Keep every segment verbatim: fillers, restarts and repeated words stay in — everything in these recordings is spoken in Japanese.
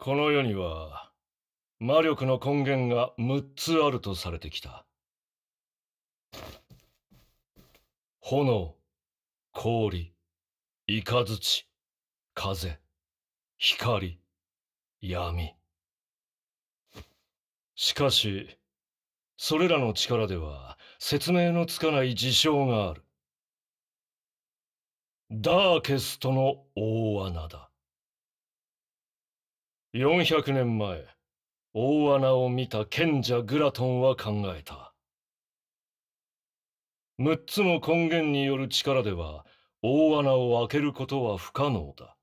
この世には魔力の根源がむっつあるとされてきた。炎、氷、雷、風、光、闇。しかし、それらの力では説明のつかない事象がある。ダーケストの大穴だ。よんひゃくねんまえ、大穴を見た賢者グラトンは考えた。六つの根源による力では大穴を開けることは不可能だ。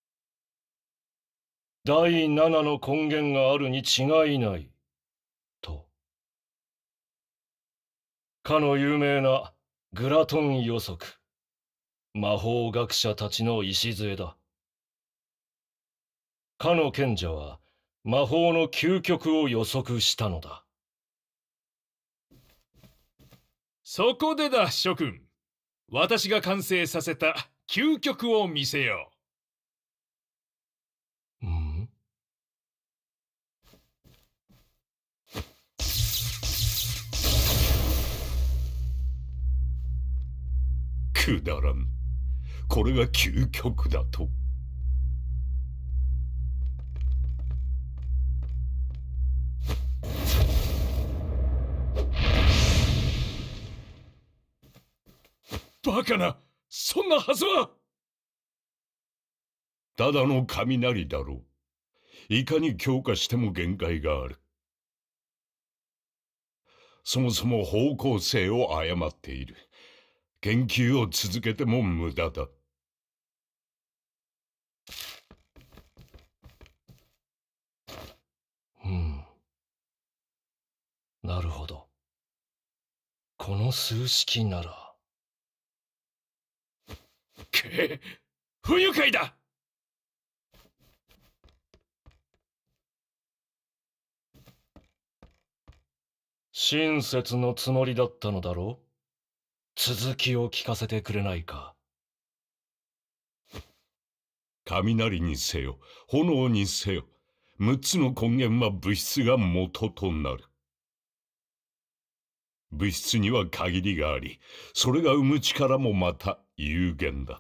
第七の根源があるに違いない、と。かの有名なグラトン予測、魔法学者たちの礎だ。かの賢者は魔法の究極を予測したのだ。 そこでだ、諸君。私が完成させた究極を見せよう。ん？ くだらん。これが究極だと。 バカな、そんなはずは。 ただの雷だろう。いかに強化しても限界がある。そもそも方向性を誤っている。研究を続けても無駄だ。 うん。なるほど。この数式なら。 く不愉快だ。 親切のつもりだったのだろう。続きを聞かせてくれないか。 雷にせよ、炎にせよ、六つの根源は物質が元となる。物質には限りがあり、それが生む力もまた有限だ。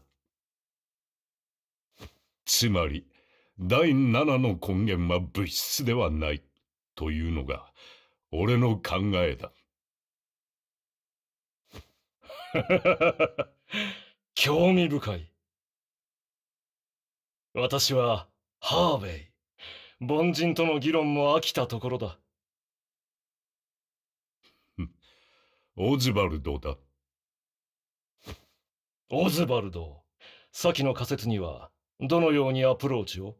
つまり、第七の根源は物質ではない、というのが、俺の考えだ。 興味深い。私は、ハーベイ。凡人との議論も飽きたところだ。 オズバルドだ。 オズバルド。先の仮説には、どのようにアプローチを？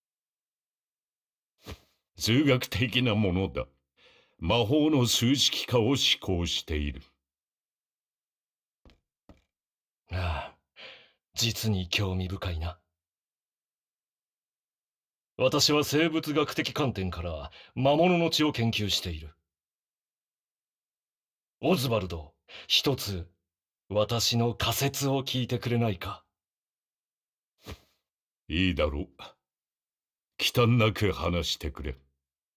数学的なものだ。魔法の数式化を思考している。 ああ、実に興味深いな。私は生物学的観点から魔物の血を研究している。オズバルド、一つ私の仮説を聞いてくれないか？ いいだろう。忌憚なく話してくれ。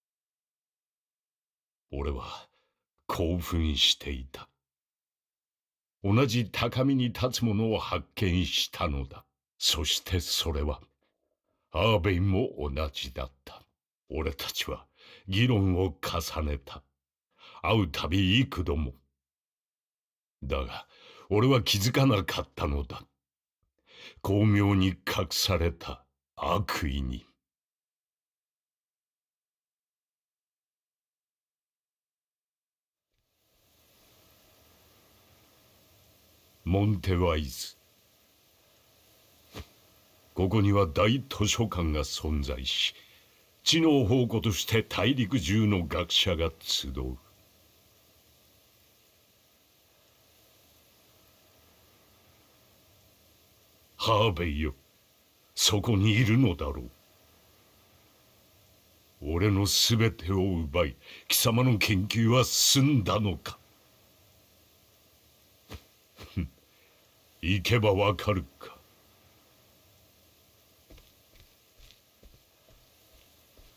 俺は興奮していた。同じ高みに立つものを発見したのだ。そしてそれは、アーベイも同じだった。俺たちは議論を重ねた。会うたび幾度も。だが、俺は気づかなかったのだ。巧妙に隠された悪意に。モンテワイズ。ここには大図書館が存在し、知能宝庫として大陸中の学者が集う。ハーベイよ、そこにいるのだろう。俺のすべてを奪い、貴様の研究は済んだのか。行けばわかるか。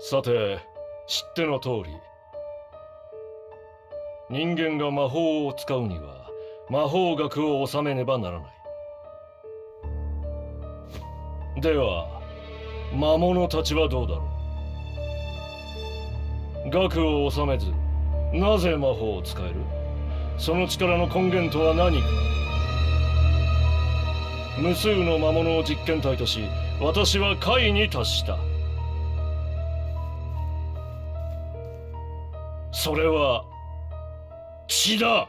さて、知っての通り、人間が魔法を使うには魔法学を収めねばならない。では魔物たちはどうだろう。学を収めずなぜ魔法を使える？その力の根源とは何か。無数の魔物を実験体とし、私は解に達した。それは血だ。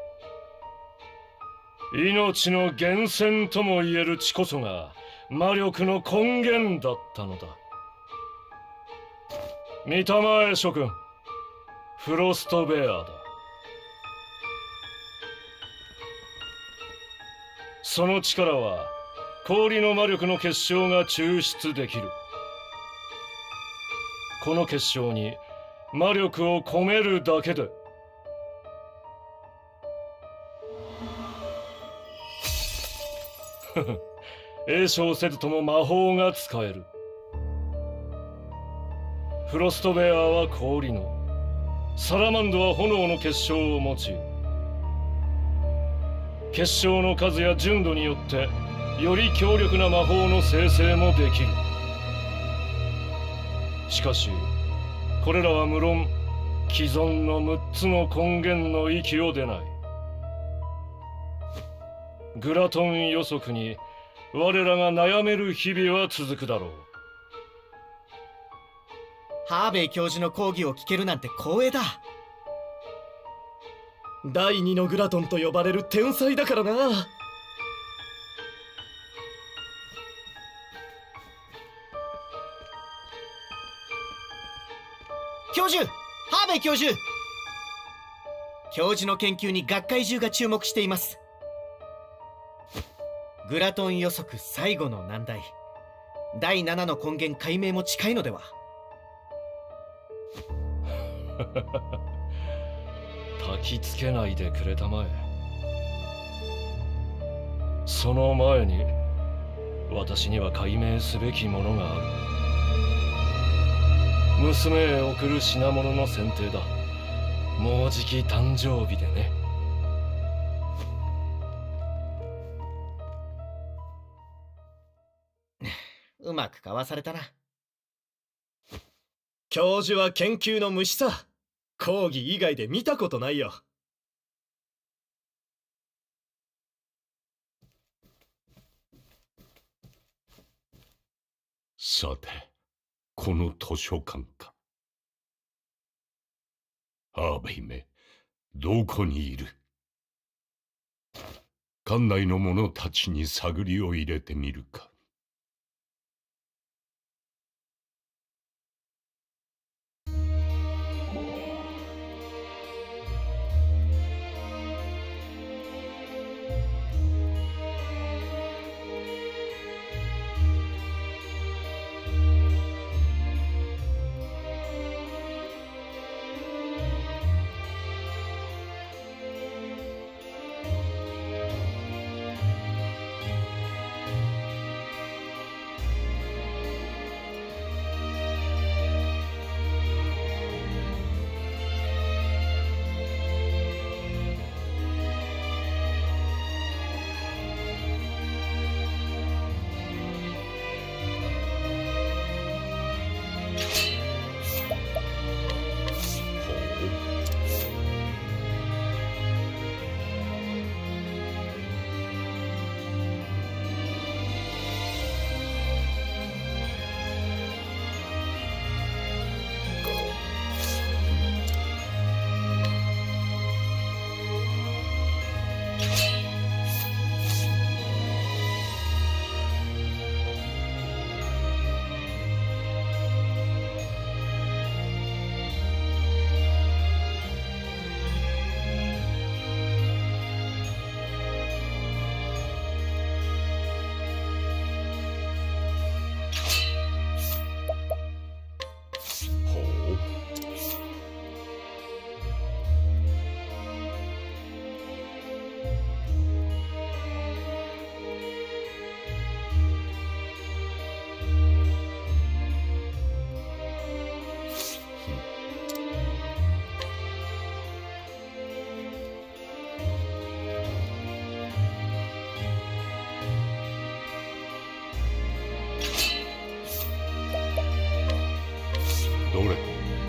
命の源泉ともいえる血こそが魔力の根源だったのだ。見たまえ諸君、フロストベアだ。その力は氷の魔力の結晶が抽出できる。この結晶に魔力を込めるだけで詠唱せずとも魔法が使える。フロストベアは氷の、サラマンドは炎の結晶を用い、結晶の数や純度によってより強力な魔法の生成もできる。しかしこれらは無論既存のむっつの根源の域を出ない。グラトン予測に我らが悩める日々は続くだろう。 ハーベイ教授の講義を聞けるなんて光栄だ。 第二のグラトンと呼ばれる天才だからな。 教授、ハーベイ教授。教授の研究に学会中が注目しています。グラトン予測最後の難題、だいななの根源解明も近いのでは。 焚きつけないでくれたまえ。その前に私には解明すべきものがある。娘へ送る品物の選定だ。もうじき誕生日でね。 うまくかわされたな。 教授は研究の虫さ。講義以外で見たことないよ。 さて、この図書館か。ハーベイめ、どこにいる？館内の者たちに探りを入れてみるか。 どれ？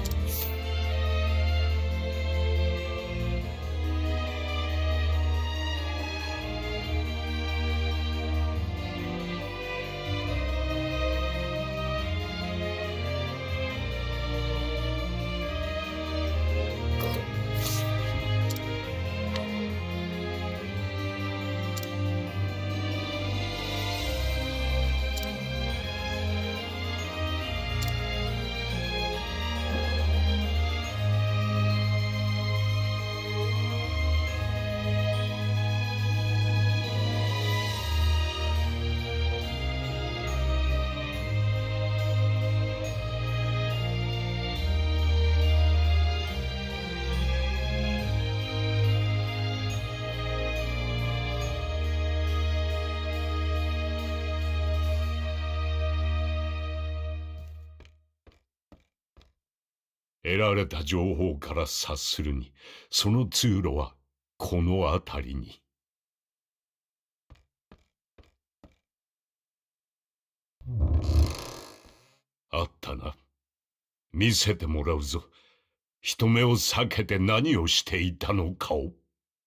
得られた情報から察するに、その通路はこの辺りに。あったな。見せてもらうぞ。人目を避けて何をしていたのかを。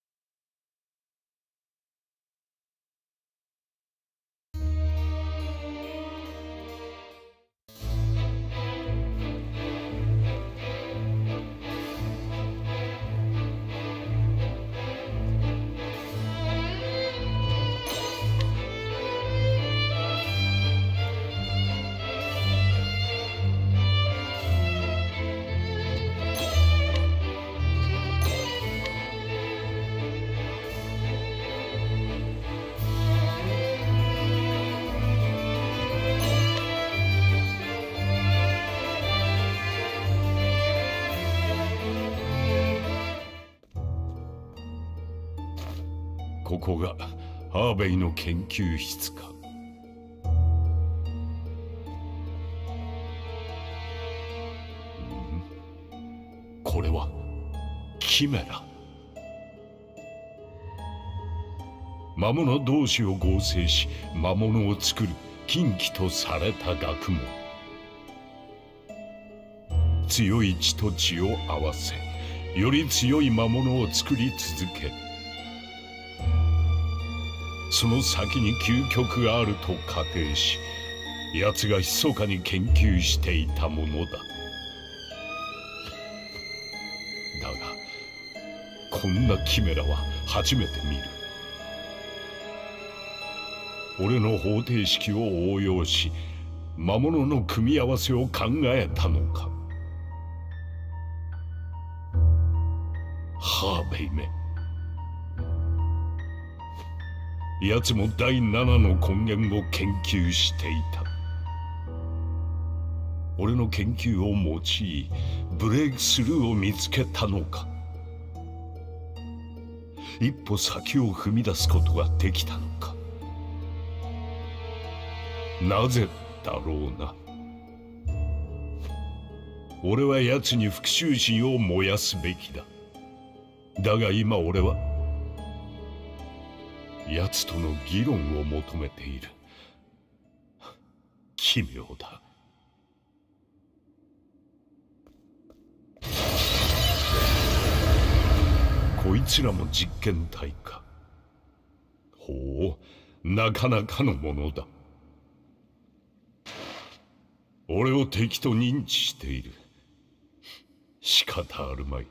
ここがハーベイの研究室か。ん？これはキメラ。魔物同士を合成し魔物を作る禁忌とされた学問。強い血と血を合わせより強い魔物を作り続け、その先に究極があると仮定し、奴が密かに研究していたものだ。だがこんなキメラは初めて見る。俺の方程式を応用し魔物の組み合わせを考えたのか。ハーベイめ、奴も第七の根源を研究していた。俺の研究を用いブレイクスルーを見つけたのか。一歩先を踏み出すことができたのか。なぜだろうな。俺は奴に復讐心を燃やすべきだ。だが今俺は奴との議論を求めている。奇妙だ。こいつらも実験体か。ほう、なかなかのものだ。俺を敵と認知している。仕方あるまい。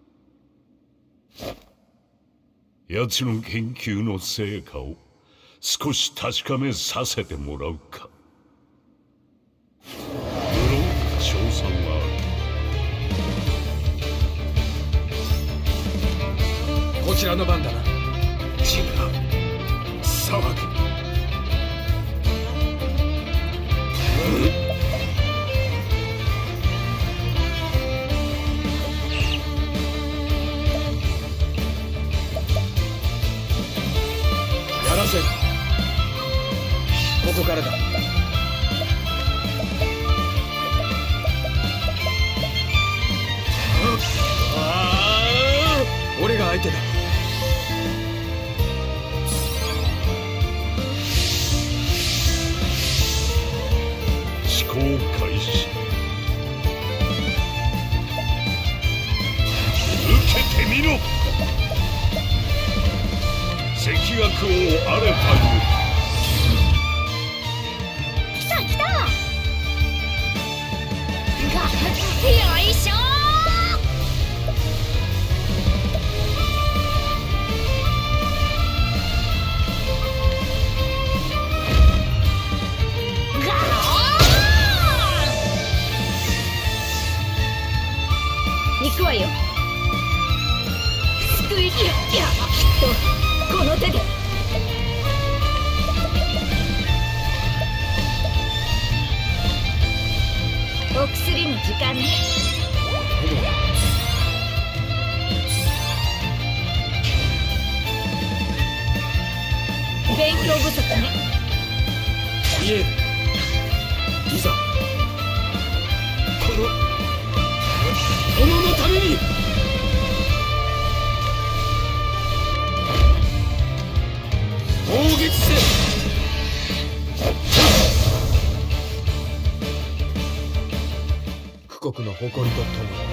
奴の研究の成果を少し確かめさせてもらうか。無論勝算はある。こちらの番だな。違う。騒ぐ。やらせる。ここからだ。俺が相手だ。 思考開始。 王あれたゆ来た来た。がよいしょ行くわよ。救いやきっとこの手で。お薬の時間ね。勉強不足ね。 いえ、いざこの殿のために。砲撃せ。国の誇りとともに。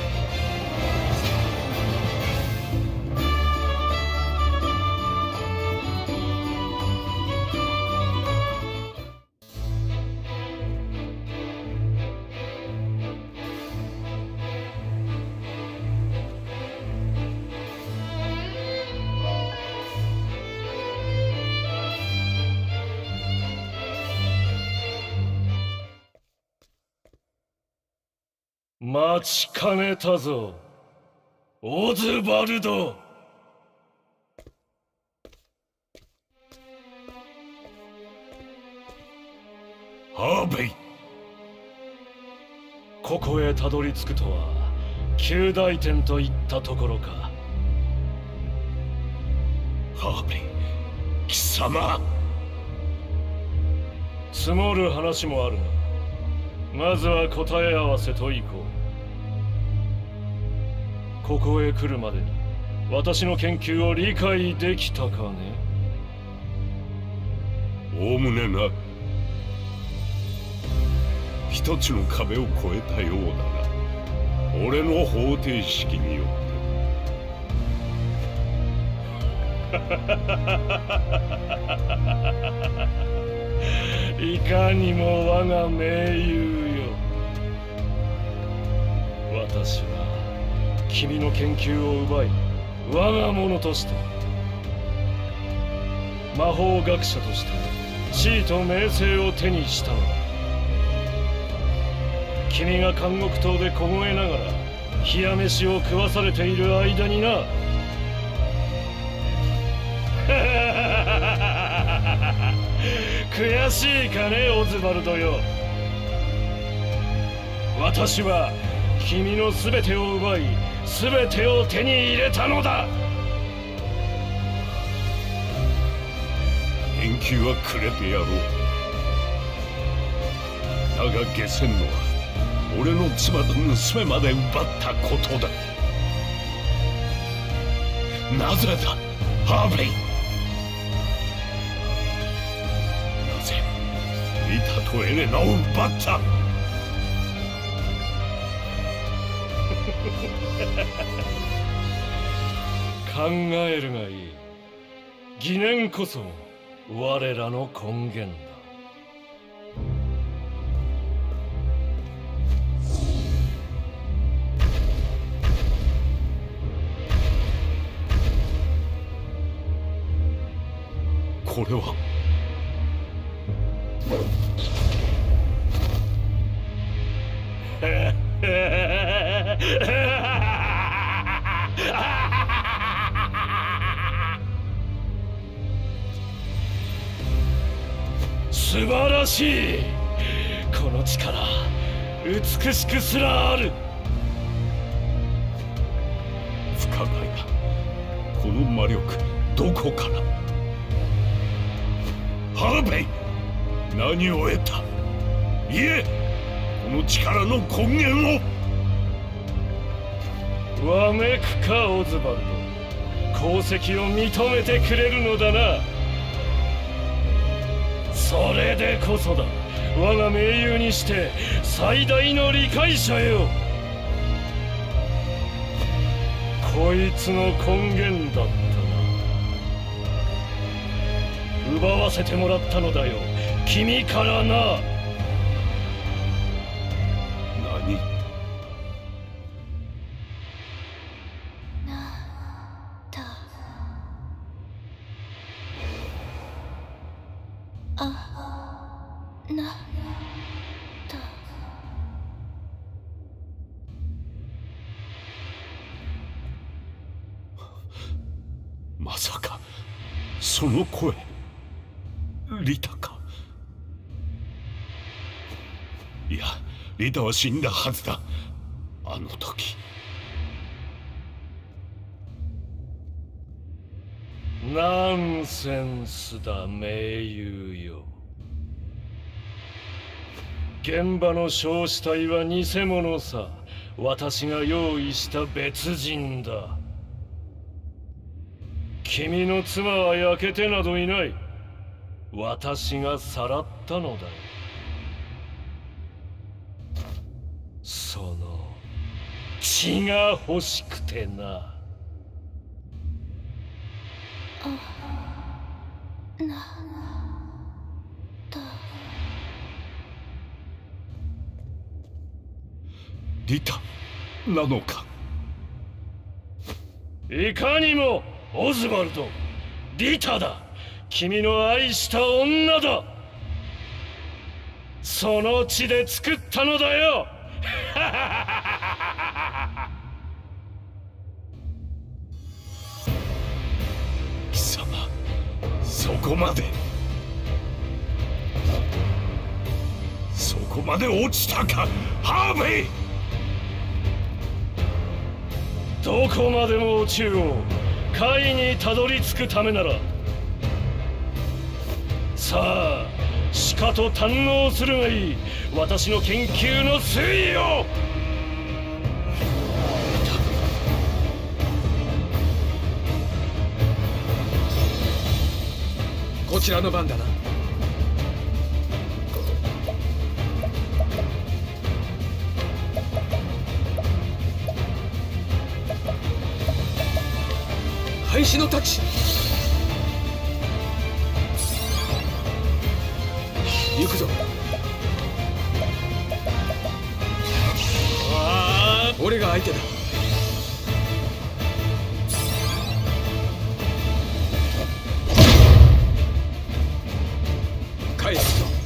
待ちかねたぞ、オズバルド。 ハーベイ。 ここへたどり着くとは旧大天といったところか。 ハーベイ、貴様。 積もる話もあるが、まずは答え合わせといこう。ここへ来るまでに私の研究を理解できたかね。 おおむねな。一つの壁を越えたようだな、俺の方程式によっていかにも我が盟友よ。私は君の研究を奪い我が物として、魔法学者として地位と名声を手にしたのだ。君が監獄島で凍えながら冷や飯を食わされている間にな。悔しいかね、オズバルドよ。私は君の全てを奪い全てを手に入れたのだ。 研究はくれてやろう。だが下せんのは俺の妻と娘まで奪ったことだ。なぜだ、ハーベイ。なぜリタとエレナを奪った。 考えるがいい。疑念こそ我らの根源だ。 これは素晴らしい。この力美しくすらある。 不可解だ。この魔力どこから。ハーベイ、何を得た。いえ、この力の根源を。 わめくか、オズバルド。功績を認めてくれるのだな。それでこそだ、我が盟友にして最大の理解者よ。こいつの根源だったな。 奪わせてもらったのだよ、君からな。 何？まさかその声、リタか？いや、リタは死んだはずだ。あの時。 ナンセンスだ、盟友よ。現場の焼死体は偽物さ。私が用意した別人だ。君の妻は焼けてなどいない。私がさらったのだよ。その血が欲しくてな。 なだ。 リタなのか？ いかにもオズワルド、リタだ。君の愛した女だ。その血で作ったのだよ。 貴様、そこまでそこまで落ちたか、ハーベイ。 どこまでも落ちよう。解にたどり着くためなら。さあ、しかと堪能するがいい。私の研究の推移を。 こちらの番だな。廃止の太刀。行くぞ。ああ、俺が相手だ。返すぞ。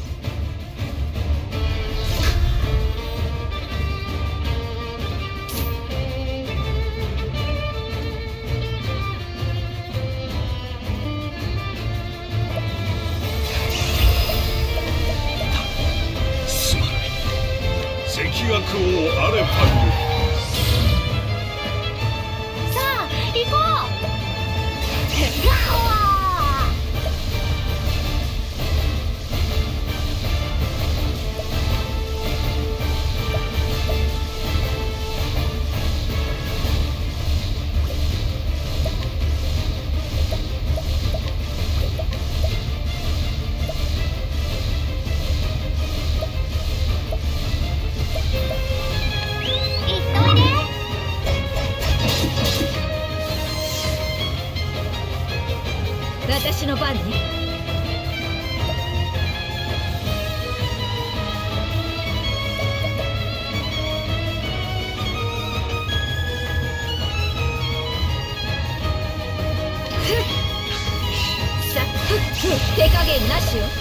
王アレファンよ。 さあ行こう。ガオ私の番ね。さっ、手加減なしよ。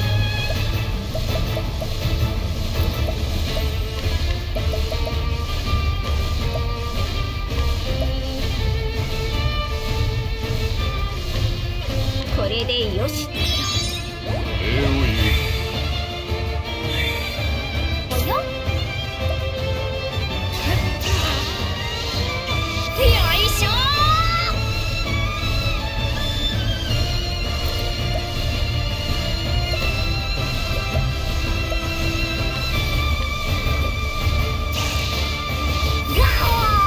これでよし。 えおい。 およ。よいしょー。ガ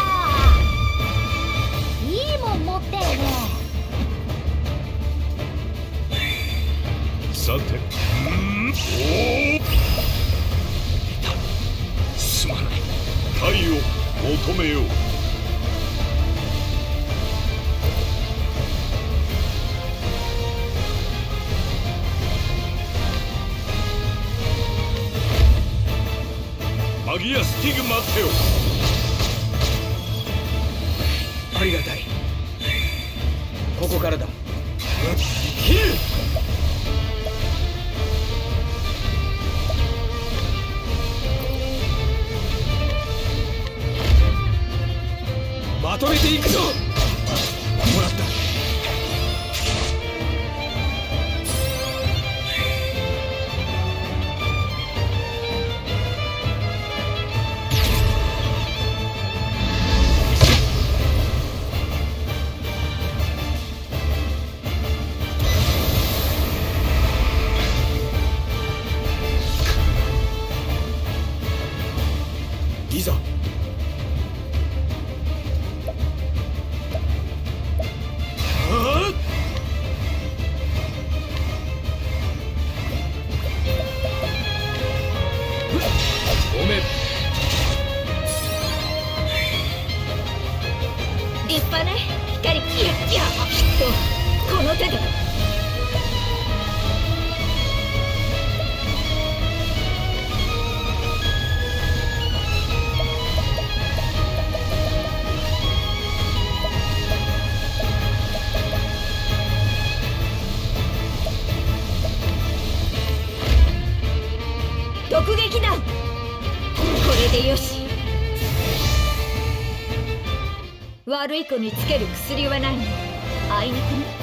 オー。いいもん持ってるね。 さて、うんおお、すまない。解を求めよう。 マギアスティグマテありがたい。ここからだ。まとめていくぞ。もらった。いざ。ごめん。 立派ね、光。いやいや、きっとこの手で。突撃だ。これでよし。悪い子につける薬はないの？あいにくね。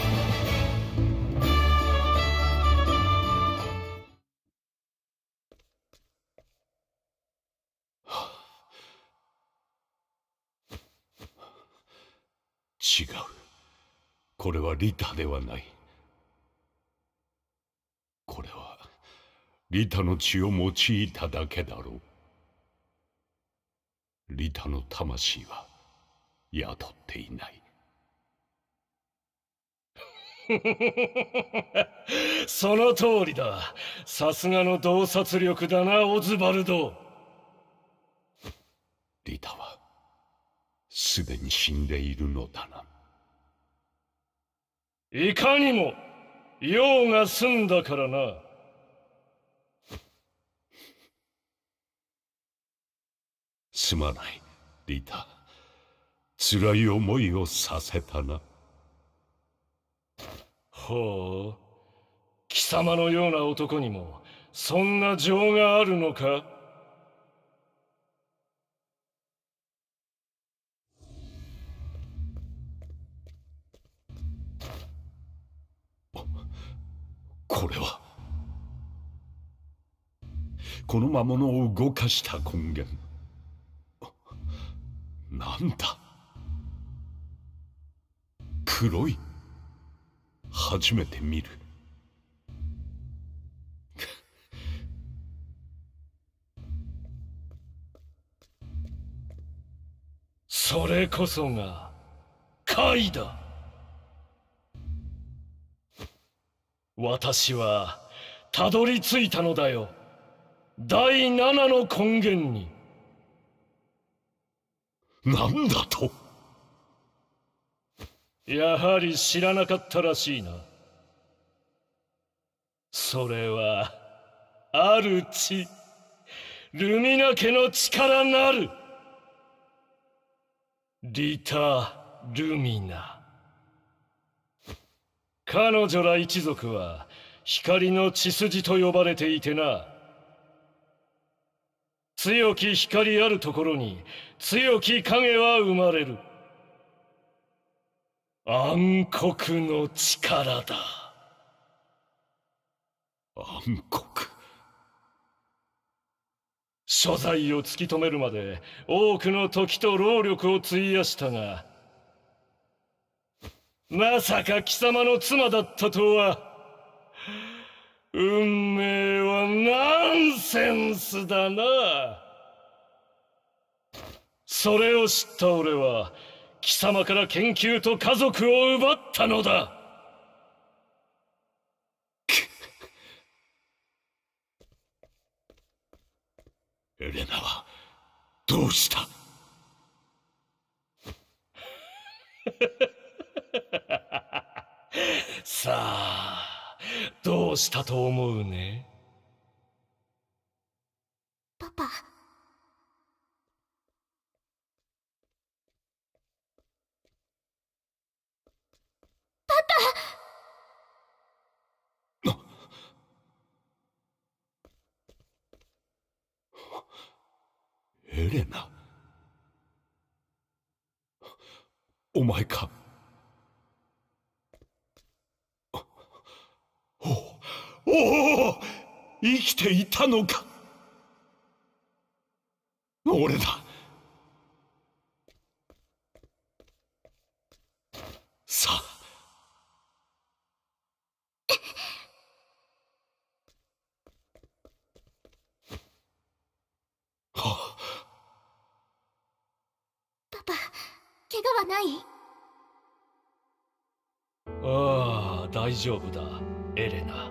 違う。これはリタではない。これはリタの血を用いただけだろう。リタの魂は宿っていない。 その通りだ。さすがの洞察力だな、オズバルド。 リタはすでに死んでいるのだな。 いかにも用が済んだからな。 すまない、リタ。辛い思いをさせたな。 ほう、貴様のような男にもそんな情があるのか？ これはこの魔物を動かした根源。なんだ？黒い。初めて見る。 それこそが怪だ。私はたどり着いたのだよ、第七の根源に。 なんだと？ やはり知らなかったらしいな。それはある地、ルミナ家の力なるリタ・ルミナ。彼女ら一族は光の血筋と呼ばれていてな。強き光あるところに強き影は生まれる。暗黒の力だ。 暗黒。 所在を突き止めるまで多くの時と労力を費やしたが、まさか貴様の妻だったとは。運命はナンセンスだな。それを知った俺は貴様から研究と家族を奪ったのだ。 エレナはどうした？ さあ、どうしたと思うね？ パパ、 エレナ、お前か。おおお、生きていたのか。俺だ。さあ。はあ、 パパ、怪我はない？ ああ、大丈夫だ、エレナ。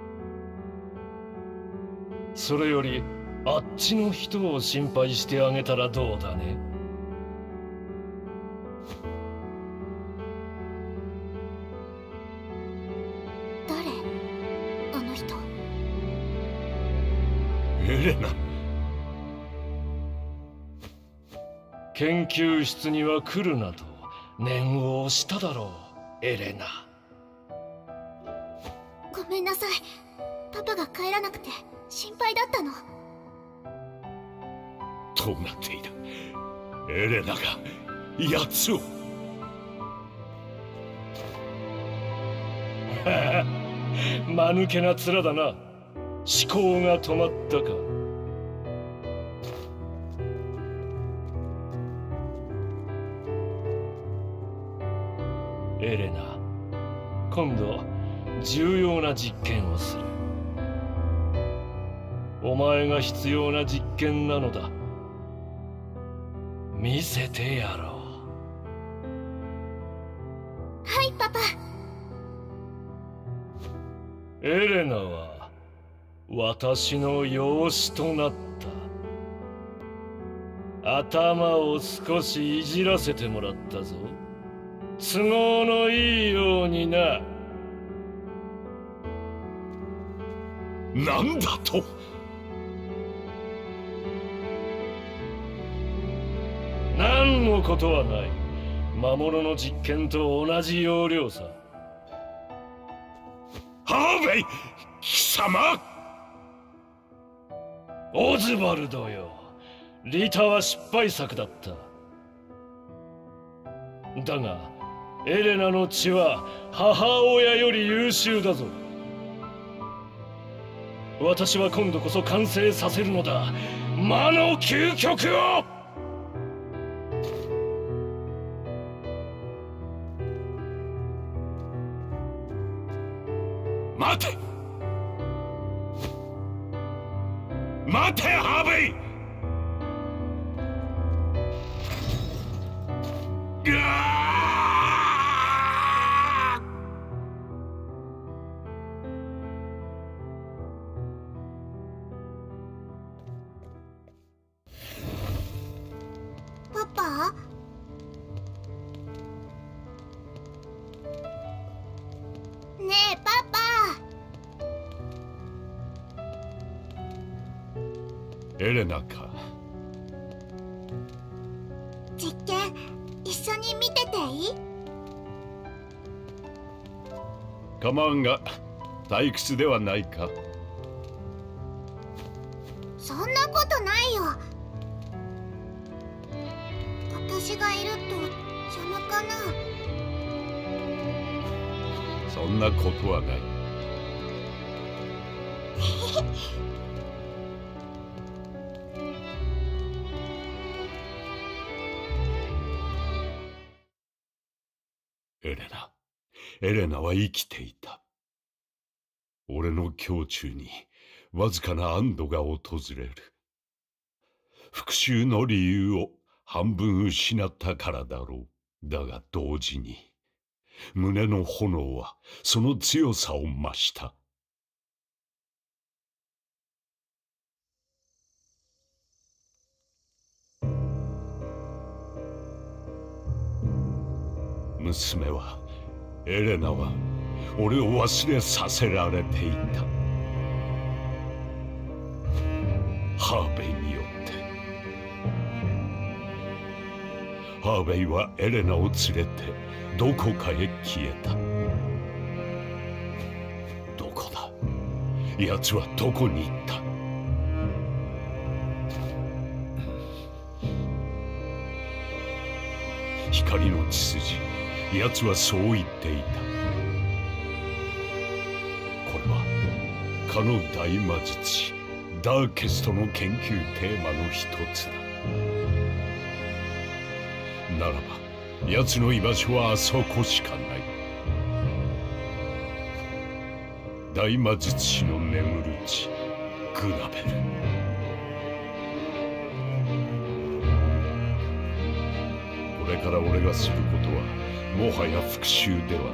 それよりあっちの人を心配してあげたらどうだね。 誰？あの人。 エレナ。 研究室には来るなと念を押しただろう、エレナ。 ごめんなさい。パパが帰らなくて心配だったの。 どうなっている。エレナが奴を。 間抜けな面だな。思考が止まったか。エレナ、今度重要な実験をする。お前が必要な実験なのだ。見せてやろう。 はい、パパ。 エレナは私の養子となった。頭を少しいじらせてもらったぞ。都合のいいようにな。 なんだと。 何のことはない。魔物の実験と同じ要領さ。 ハーベイ貴様。 オズバルドよ、リタは失敗作だった。だがエレナの血は母親より優秀だぞ。私は今度こそ完成させるのだ、魔の究極を。 待て待て、ハーベイ。うわパパ？ねえ、パパ。 エレナか。 実験一緒に見てていい？ 構わんが退屈ではないか。 そんなことないよ。私がいると邪魔かな？ そんなことはない。エレナ、エレナは生きていた。俺の胸中にわずかな安堵が訪れる。復讐の理由を半分失ったからだろう。だが同時に胸の炎はその強さを増した。娘は、エレナは俺を忘れさせられていた。ハーベイによって。ハーベイはエレナを連れてどこかへ消えた。どこだ？奴はどこに行った？ 光の血筋、奴はそう言っていた。これはかの大魔術師ダーケストの研究テーマの一つだ。ならば奴の居場所はあそこしかない。大魔術師の眠る地、グラベル。これから俺がすることはもはや復讐では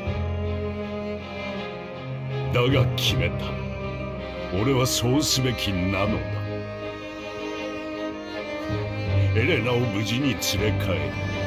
ない。だが決めた。俺はそうすべきなのだ。エレナを無事に連れ帰る。